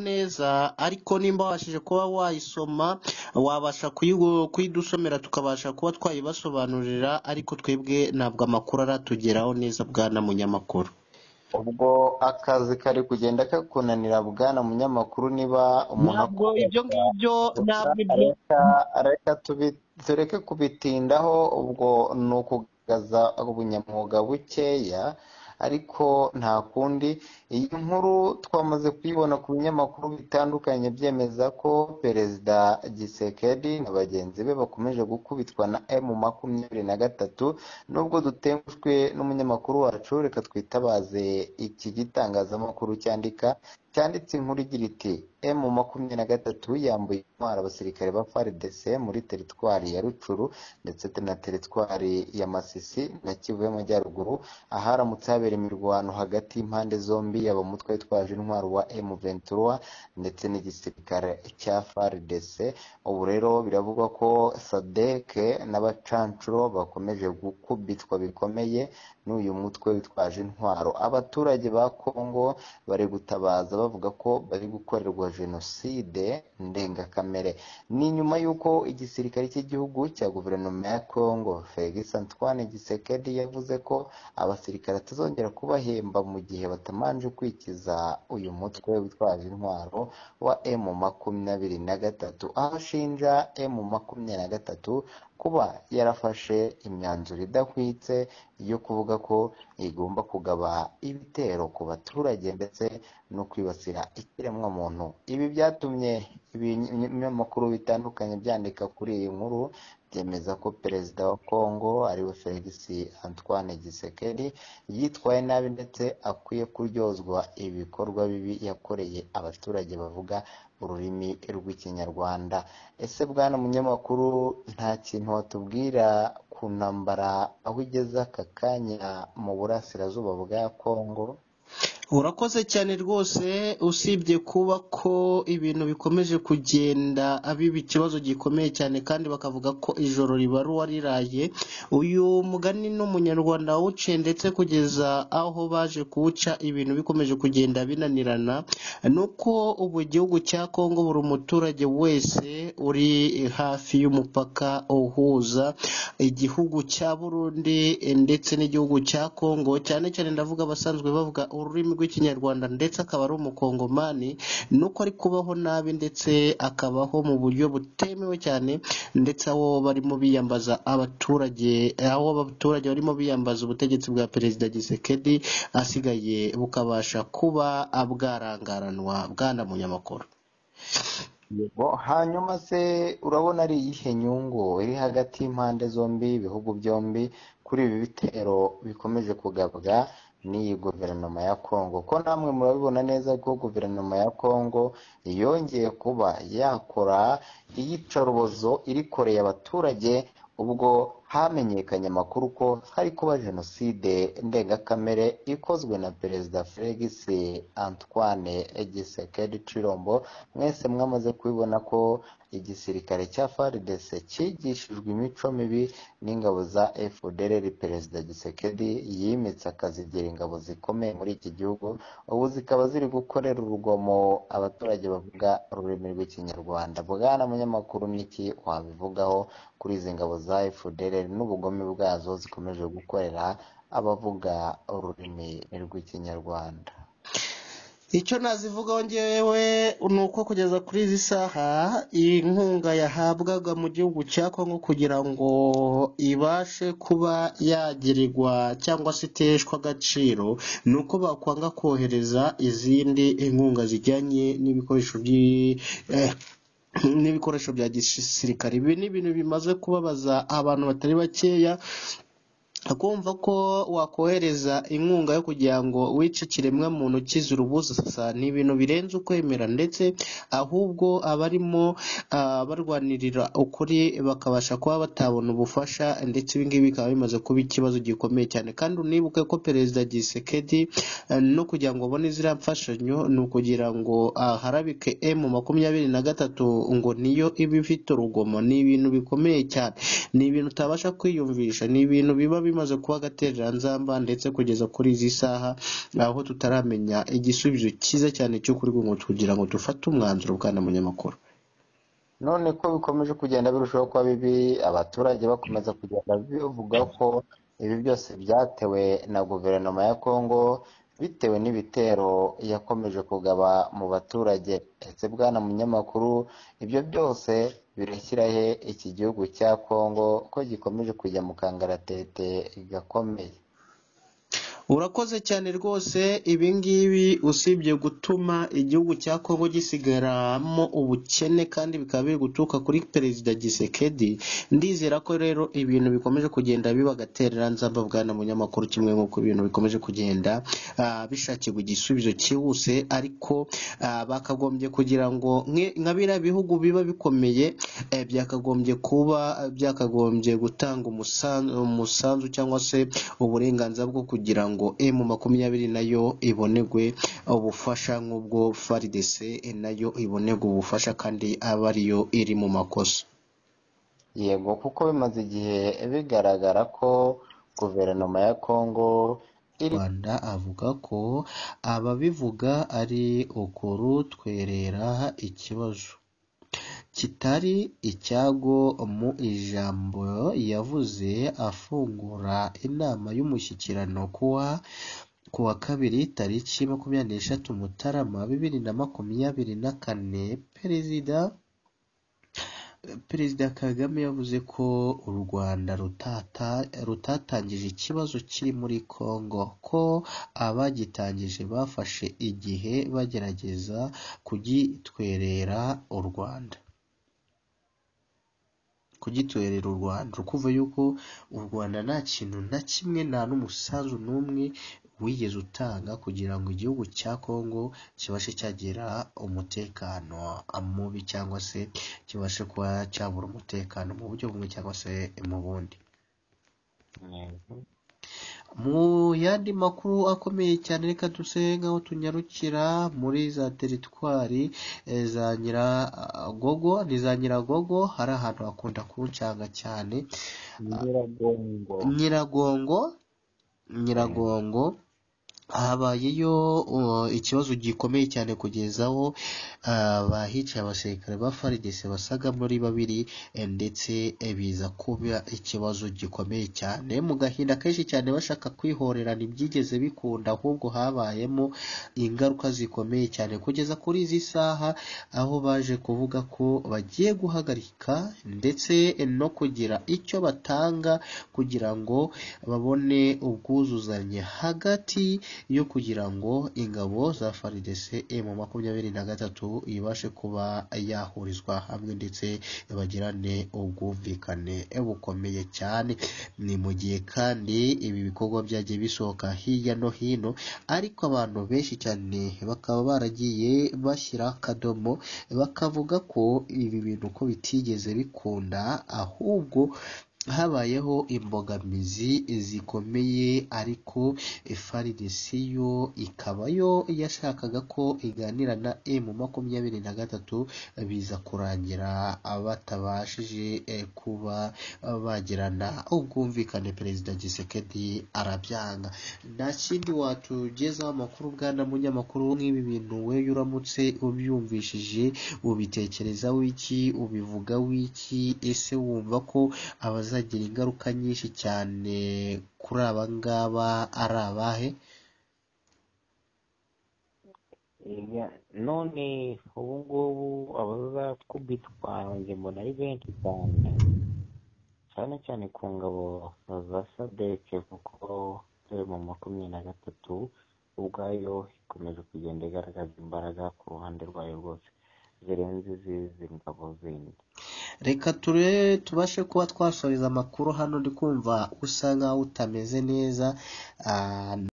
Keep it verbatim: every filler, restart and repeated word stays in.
neza ariko nimba wabashije kuba wayisoma wabasha kuyigo- kuyidusomera tukabasha kuba twayibasobanurira ariko twebwe ntabwo amakuru aratugeraho neza bwana munyamakuru. ubwo akazi kari kugenda kakunanira bwana munyamakuru niba umuntu Ntabwo ibyo akoresha ngibyo gusa ntabwo ibyo reka reka tubi- tureke kubitindaho ubwo ni ukugaza ubunyamwuga bukeya ariko nta kundi iyi nkuru twamaze kuyibona ku binyamakuru bitandukanye byemeza ko perezida Gisekedi na bagenzi be bakomeje gukubitwa na emu makumyabiri na gatatu nubwo dutengushwe n'umunyamakuru wacu reka twitabaze iki gitangazamakuru cyandika cyanditse inkuru igira iti emu makumyabiri na gatatu yambuye intwaro abasirikare ba F A R D C muri teritwari ya Rucuru ndetse na teritwari ya Masisi na Kivu y'Amajyaruguru aharamutse habera imirwano hagati y'impande zombi yaba umutwe witwaje intwaro wa emu ventura ndetse n'igisirikare cya F A R D C. Ubu rero biravugwa ko SADC n'abacancuro bakomeje gukubitwa bikomeye n'uyu mutwe witwaje intwaro. Abaturage ba Kongo bari gutabaza bavuga ko bari gukorerwa jenoside ndengakamere. Ni nyuma y'uko igisirikare cy'igihugu cya guverinoma ya Kongo Felix Antoine Gisekedi yavuze ko abasirikare atazongera kubahemba mu gihe batamanje kwikiza uyu mutwe witwaje intwaro wa emu makumyabiri na gatatu, aho ashinja emu makumyabiri na gatatu kuba yarafashe imyanzuro idahwitse yo kuvuga ko igomba kugaba ibitero ku baturage ndetse no kwibasira ikiremwamuntu. Ibi byatumye ibinyamakuru bitandukanye byandika kuri iyi nkuru byemeza ko perezida wa Kongo ariwe Felix Antoine Gisekedi yitwaye nabi ndetse akwiye kuryozwa ibikorwa bibi yakoreye abaturage bavuga ururimi rw'ikinyarwanda. Ese bwana munyamakuru nta kintu watubwira ku ntambara aho igeze aka kanya mu burasirazuba bwa Kongo? urakoze cyane rwose, usibye kuba ko ibintu bikomeje kugenda biba ikibazo gikomeye cyane kandi bakavuga ko ijoro ribara uwariraye. Uyu mugani n'umunyarwanda wawuciye ndetse kugeza aho baje kuwuca ibintu bikomeje kugenda binanirana, nuko ubu igihugu cya Kongo buri muturage wese uri hafi y'umupaka uhuza igihugu cya Burundi ndetse n'igihugu cya Kongo, cyane cyane ndavuga abasanzwe bavuga ururimi rw'ikinyarwanda ndetse akaba ari umukongomani, nuko ari kubaho nabi ndetse akabaho mu buryo butemewe cyane, ndetse aho barimo biyambaza abaturage aho abaturage barimo biyambaza ubutegetsi bwa perezida Gisekedi asigaye bukabasha kuba bwarangaranwa. Bwana munyamakuru, Yego, hanyuma se urabona ari iyihe nyungu iri hagati y'impande zombi ibihugu byombi kuri ibi bitero bikomeje kugabwa n'iyi guverinoma ya Kongo? Ko namwe murabibona neza ko guverinoma ya Kongo yongeye kuba yakora iyicarubozo irikoreye abaturage ubwo hamenyekanye amakuru ko hari kuba jenoside ndengakamere ikozwe na perezida Felix Antoine Gisekedi Chilombo. Mwese mwamaze kubibona ko igisirikare cya F A R D C cyigishijwe imico mibi n'ingabo za F D L R. Perezida Gisekedi yimitse akazigira ingabo zikomeye muri iki gihugu, ubu zikaba ziri gukorera urugomo abaturage bavuga ururimi rw'ikinyarwanda. Bwana munyamakuru, niki wabivugaho kuri izi ngabo za F D L R n'ubugome bwazo zikomeje gukorera abavuga ururimi rw'ikinyarwanda? icyo nazivugaho ngewe ni uko kugeza kuri izi saha inkunga yahabwaga mu gihugu cya Kongo kugira ngo ibashe kuba yagirirwa cyangwa se iteshwa agaciro, ni uko bakwanga kohereza izindi inkunga zijyanye n'ibikoresho by'i eh, n'ibikoresho bya gisirikare. Ibi ni ibintu bimaze kubabaza abantu batari bakeya, akumva ko wakohereza inkunga yo kugira ngo wice ikiremwa muntu kizira ubusa ni ibintu birenze ukwemera, ndetse ahubwo abarimo uh, barwanirira ukuri bakabasha kuba batabona ubufasha, ndetse ibi ngibi bikaba bimaze kuba ikibazo gikomeye cyane. Kandi unibuke ko perezida Gisekedi uh, no kugira ngo abone ziriya mfashanyo ni ukugira ngo uh, harabike emu makumyabiri na gatatu ngo niyo iba ifite urugomo. Ni ibintu bikomeye cyane, ni ibintu utabasha kwiyumvisha, ni ibintu biba bimaze kuba agatereranzamba ndetse kugeza kuri izi saha aho tutaramenya igisubizo cyiza cyane cyo kuri ngo kugira ngo dufate umwanzuro bwana munyamakuru. none ko bikomeje kugenda birushaho kuba bibi, abaturage bakomeza kugenda bivuga ko ibi byose byatewe na guverinoma ya Kongo bitewe n'ibitero yakomeje kugaba mu baturage. Ese bwana munyamakuru, ibyo byose bireshyira he iki gihugu cya Kongo ko gikomeje kujya mu kangaratete gakomeye? Urakoze cyane rwose. Ibi ngibi usibye gutuma igihugu cya Kongo gisigaramo ubukene kandi bikaba biri guturuka kuri perezida Gisekedi, ndizera ko rero ibintu bikomeje kugenda biba agatereranzamba bwana munyamakuru, kimwe nk'uko ibintu bikomeje kugenda uh, bishakirwa igisubizo cyihuse, ariko uh, bakagombye kugira ngo nka biriya bihugu biba bikomeye eh, byakagombye kuba byakagombye gutanga umusanzu, umusanzu cyangwa se uburenganzira bwo kugira ngo emu makumyabiri nayo ibonegwe ubufasha nk'ubwo F A R D C nayo ibonegwe ubufasha kandi aba ariyo iri mu makosa. Yego, kuko bimaze igihe bigaragara ko guverinoma ya Kongo iri Rwanda avuga ko ababivuga ari ukurutwerera ikibazo kitari icyago. Mu ijambo yavuze afungura inama y'umushyikirano kuwa kuwa kabiri tariki makumyabiri n'eshatu Mutarama bibiri na makumyabiri na kane, perezida Perezida Kagame yavuze ko u Rwanda rutata rutatangije ikibazo kiri muri Kongo, ko abagitangije bafashe igihe bagerageza kugitwerera u Rwanda kugitwerera u Rwanda ukuva yuko u Rwanda nta kintu na kimwe, nta n'umusanzu n'umwe wigeze utanga kugira ngo igihugu cya Kongo kibashe cyagira umutekano mubi cyangwa se kibashe kuba cyabura umutekano mu buryo bumwe cyangwa se mu bundi. Mu yandi makuru akomeye cyane, reka duse nk'aho tunyarukira muri za teritwari e, za Nyiragogo. Ni za Nyiragogo, hari ahantu hakunda kuncanga cyane. Nyiragongo Nyiragongo Nyiragongo habayeyo uh, ikibazo gikomeye cyane kugeza aho uh, bahicaye abasirikare ba F A R D C basaga muri babiri eh, ndetse eh, biza kuba ikibazo gikomeye cyane mu gahinda kenshi cyane bashaka kwihorera, ntibyigeze bikunda, ahubwo habayemo ingaruka zikomeye cyane kugeza kuri izi saha, aho baje kuvuga ko bagiye guhagarika ndetse eh, no kugira icyo batanga kugira ngo babone ubwuzuzanye hagati yo kugira ngo ingabo za F A R D C mu makumyabiri na gatatu ibashe kuba yahurizwa hamwe ndetse bagirane ubwumvikane bukomeye cyane. Ni mu gihe kandi ibi bikorwa byagiye bisohoka hirya no hino, ariko abantu benshi cyane bakaba baragiye bashyira akadomo bakavuga ko ibi bintu ko bitigeze bikunda, ahubwo habayeho imbogamizi zikomeye, ariko F A R D C yo ikaba yo yashakaga ko iganira na M makumyabiri na gatatu, biza kurangira batabashije kuba bagirana ubwumvikane. Perezida Gisekedi arabyanga. Nta kindi watugezaho amakuru bwana munyamakuru nk'ibi bintu, we uramutse ubyumvishije ubitekereza wiki, ubivuga wiki? Ese wumva ko abaza zagira ingaruka nyinshi cyane kuri aba ngaba ari abahe? none ubu ngubu abazakubitwa njye mbona ari benshi cyane cyane cyane ku ngabo za sadeke, kuko mu makumyabiri na gatatu ubwayo ikomeje kugenda igaragaza imbaraga ku ruhande rwayo rwose zirenze izi ngabo zindi. Reka ture tubashe kuba twasoreza amakuru hano. Ndi kumva usa nkaho utameze neza.